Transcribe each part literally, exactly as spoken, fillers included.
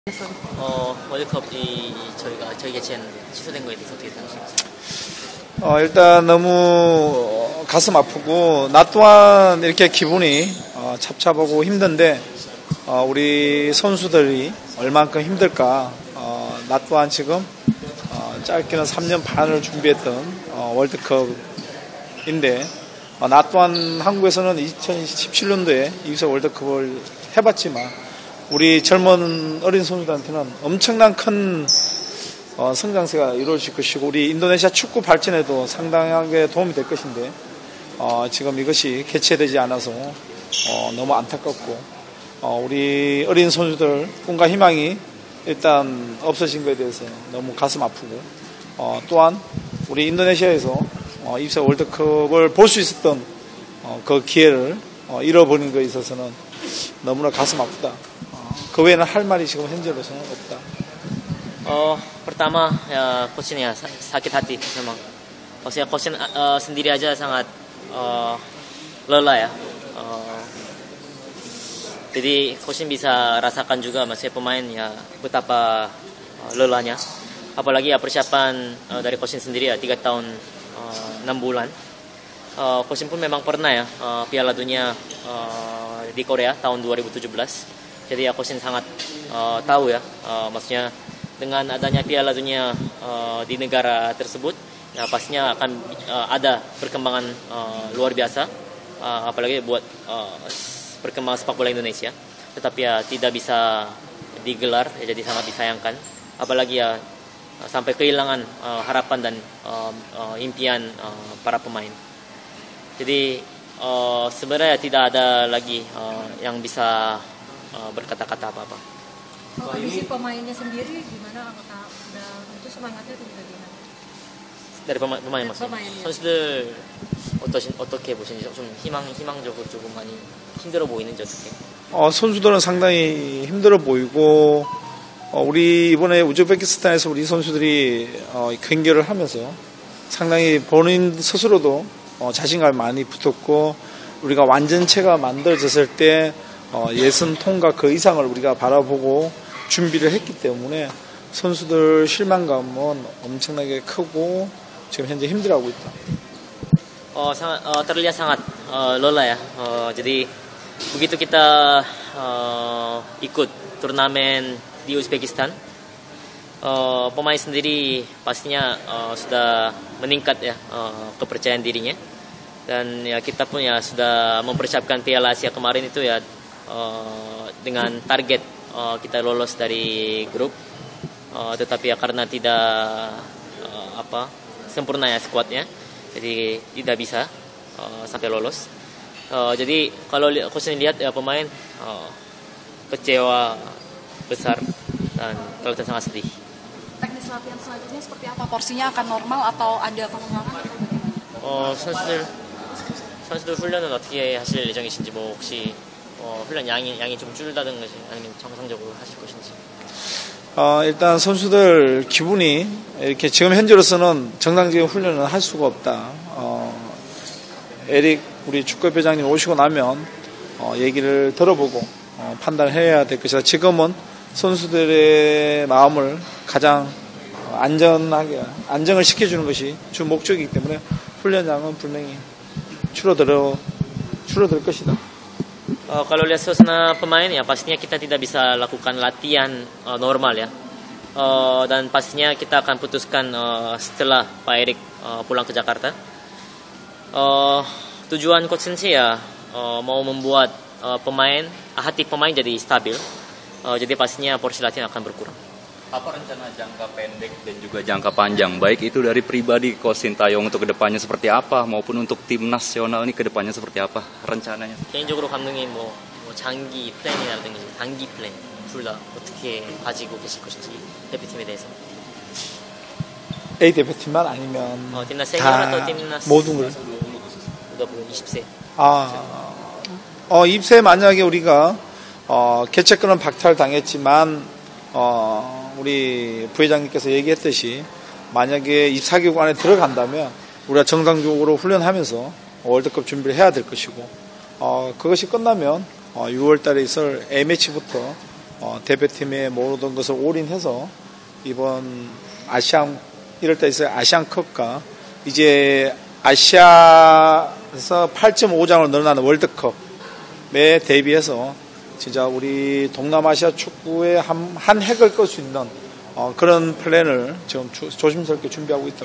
어, 월드컵이 저희가 저희 개최했는데 취소된 거에 대해서 어떻게 생각하십니까? 어, 일단 너무 가슴 아프고 나 또한 이렇게 기분이 어, 찹찹하고 힘든데 어, 우리 선수들이 얼만큼 힘들까. 어, 나 또한 지금 어, 짧게는 삼 년 반을 준비했던 어, 월드컵인데 어, 나 또한 한국에서는 이천십칠 년도에 이기서 월드컵을 해봤지만 우리 젊은 어린 선수들한테는 엄청난 큰 어, 성장세가 이루어질 것이고 우리 인도네시아 축구 발전에도 상당하게 도움이 될 것인데 어, 지금 이것이 개최되지 않아서 어, 너무 안타깝고 어, 우리 어린 선수들 꿈과 희망이 일단 없어진 것에 대해서 너무 가슴 아프고 어, 또한 우리 인도네시아에서 어, 이브사 월드컵을 볼 수 있었던 어, 그 기회를 어, 잃어버린 것에 있어서는 너무나 가슴 아프다. 그 외에는 할 말이 지금 현재로서는 없다. Oh, pertama ya coach ini ya sakit hati memang. Maksudnya coach uh, sendiri aja sangat uh, lelah ya. Uh, jadi coach bisa rasakan juga maksudnya pemain ya betapa uh, lelahnya. Apalagi ya persiapan uh, dari coach sendiri ya tiga tahun enam uh, bulan. Uh, coach pun memang pernah ya uh, Piala Dunia uh, di Korea tahun dua ribu tujuh belas. Jadi ya coach sangat uh, tahu ya, uh, maksudnya dengan adanya Piala Dunia uh, di negara tersebut, ya pastinya akan uh, ada perkembangan uh, luar biasa, uh, apalagi buat uh, perkembangan sepak bola Indonesia. Tetapi ya tidak bisa digelar, ya jadi sangat disayangkan. Apalagi ya uh, sampai kehilangan uh, harapan dan uh, uh, impian uh, para pemain. Jadi uh, sebenarnya tidak ada lagi uh, yang bisa uh, berkata-kata apa-apa. Kalau kondisi pemainnya sendiri gimana? Apakah udah itu semangatnya itu bagaimana? dari pemain, pemain maksudnya. pemainnya. 선수들 어떠신 어떻게 보시는지 좀 희망 희망적으로 조금 많이 힘들어 보이는지 어떻게? 어, 선수들은 상당히 힘들어 보이고 어, 우리 이번에 우즈베키스탄에서 우리 선수들이 어, 경기를 하면서 상당히 본인 스스로도 어, 자신감이 많이 붙었고 우리가 완전체가 만들어졌을 때 어, 예선 통과 그 이상을 우리가 바라보고 준비를 했기 때문에 선수들 실망감은 엄청나게 크고 지금 현재 힘들어하고 있다. Oh, sangat uh, terlihat sangat uh, lelah ya. Uh, jadi begitu kita uh, ikut turnamen di Uzbekistan, uh, pemain sendiri pastinya uh, sudah meningkat ya uh, kepercayaan dirinya. Dan ya kita pun ya sudah mempersiapkan Piala Asia kemarin itu ya uh, dengan target uh, kita lolos dari grup. Uh, tetapi ya karena tidak uh, apa sempurna ya skuadnya, jadi tidak bisa uh, sampai lolos. Uh, jadi kalau coach lihat ya pemain uh, kecewa besar dan kelihatan sangat sedih. Teknis latihan selanjutnya seperti apa? Porsinya akan normal atau ada pengembangan? 어, 선수들 선수들 훈련은 어떻게 하실 예정이신지 뭐 혹시 어, 훈련 양이 양이 좀 줄다든지 아니면 정상적으로 하실 것인지. 어, 일단 선수들 기분이 이렇게 지금 현재로서는 정상적인 훈련을 할 수가 없다. 어, 에릭 우리 축구협회장님 오시고 나면 어, 얘기를 들어보고 어, 판단을 해야 될 것이다. 지금은 선수들의 마음을 가장 안전하게 안정을 시켜주는 것이 주 목적이기 때문에 훈련량은 분명히 줄어들어 줄어들 것이다. Uh, kalau lihat suasana pemain ya pastinya kita tidak bisa lakukan latihan uh, normal ya. Uh, dan pastinya kita akan putuskan uh, setelah Pak Erik uh, pulang ke Jakarta. Uh, tujuan coach sih ya uh, mau membuat uh, pemain hati pemain jadi stabil. Uh, jadi pastinya porsi latihan akan berkurang. Apa rencana jangka pendek dan juga jangka panjang, baik itu dari pribadi Coach Sintayong untuk kedepannya seperti apa, maupun untuk tim nasional ini kedepannya seperti apa rencananya? 개인적으로 감독님 뭐, 뭐 장기 플랜이라든지 단기 플랜 둘 다 어떻게 가지고 계실 것인지 대표팀에 대해서. A 대표팀만 아니면 어, 팀나스 다 세계나 또 팀나스 모든 걸. 우리가 보면 이십 세. 아, 어, 입세 만약에 우리가 어, 개최권은 박탈당했지만 어, 우리 부회장님께서 얘기했듯이 만약에 이 사 개국 안에 들어간다면 우리가 정상적으로 훈련하면서 월드컵 준비를 해야 될 것이고 어, 그것이 끝나면 어, 유월 달에 있을 A매치부터 어, 대표팀의 모든 것을 올인해서 이번 아시안 이럴 때 있어요. 아시안컵과 이제 아시아에서 팔 점 오 장으로 늘어나는 월드컵에 대비해서 진짜 우리 동남아시아 축구의 한, 한 획을 끌 수 있는 어, 그런 플랜을 지금 주, 조심스럽게 준비하고 있다고.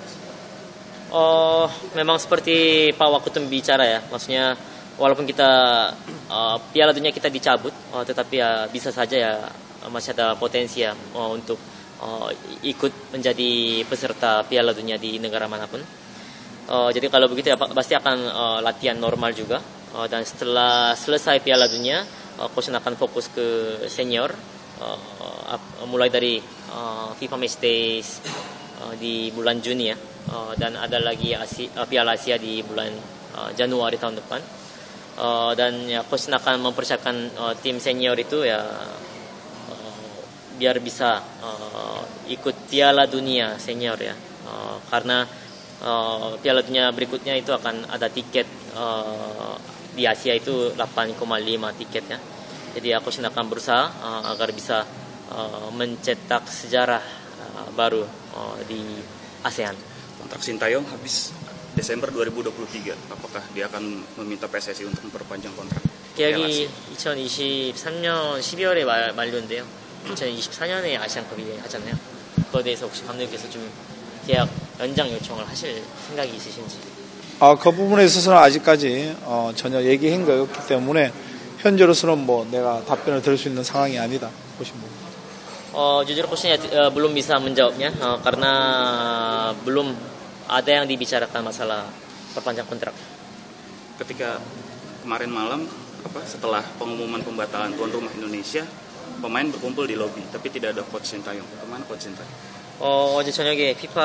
Oh, memang seperti Pak Wakutum bicara ya, maksudnya walaupun kita uh, Piala Dunia kita dicabut, uh, tetapi ya bisa saja ya masih ada potensi ya uh, untuk uh, ikut menjadi peserta Piala Dunia di negara manapun. Uh, jadi kalau begitu ya pasti akan uh, latihan normal juga, uh, dan setelah selesai Piala Dunia, uh, Coach akan fokus ke senior, uh, uh, mulai dari uh, FIFA Match Days uh, di bulan Juni ya. Uh, dan ada lagi Asia, uh, Piala Asia di bulan uh, Januari tahun depan, uh, dan ya coach akan mempersiapkan uh, tim senior itu ya uh, biar bisa uh, ikut Piala Dunia senior ya, uh, karena uh, Piala Dunia berikutnya itu akan ada tiket uh, di Asia itu delapan koma lima tiket ya, jadi aku akan berusaha uh, agar bisa uh, mencetak sejarah uh, baru uh, di ASEAN. Kontrak Sintayong habis Desember dua ribu dua puluh tiga. Apakah dia akan meminta P S S I untuk memperpanjang kontrak? 계약이 이천이십삼 년 십이월에 말, 만료인데요. 이천이십사 년에 아시안컵이 하잖아요. 그거에 대해서 혹시 감독님께서 좀 계약 연장 요청을 하실 생각이 있으신지? 아, 그 부분에 있어서는 아직까지 어, 전혀 얘기한 거 없기 때문에 현재로서는 뭐 내가 답변을 드릴 수 있는 상황이 아니다 보시면 됩니다. Oh, jujur coachnya uh, belum bisa menjawabnya uh, karena belum ada yang dibicarakan masalah perpanjang kontrak. Ketika kemarin malam apa setelah pengumuman pembatalan tuan rumah Indonesia, pemain berkumpul di lobi tapi tidak ada coach Sintayong. Kemana coach Sintayong? 어, 어제 저녁에 피파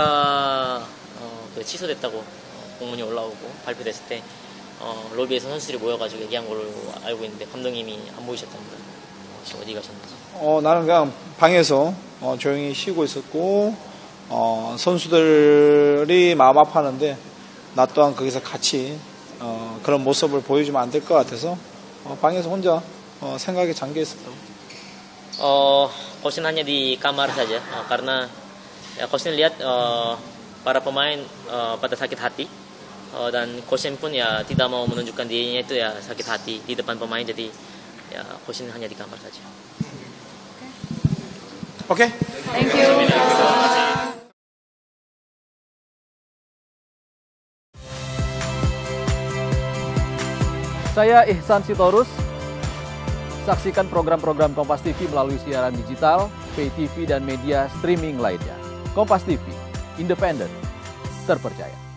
어, 그 취소됐다고 어, 공문이 올라오고 발표됐을 때 어, 로비에서 선수들이 모여가지고 얘기한 걸로 알고 있는데 감독님이 안 보이셨답니다. 혹시 어디 가셨는지? 어, 나는 그냥 방에서 어, 조용히 쉬고 있었고 어, 선수들이 마음 아파하는데 나 또한 거기서 같이 어, 그런 모습을 보여주면 안 될 것 같아서 어, 방에서 혼자 어, 생각에 잠겨 있었다고. Oh, Kosin hanya di kamar saja uh, karena ya Kosin lihat uh, para pemain uh, pada sakit hati uh, dan Kosin pun ya tidak mau menunjukkan dirinya itu ya sakit hati di depan pemain, jadi ya Kosin hanya di kamar saja. Oke. Okay. Thank you. Saya Ihsan Sitorus. Saksikan program-program Kompas T V melalui siaran digital, pay T V dan media streaming lainnya. Kompas T V, independen, terpercaya.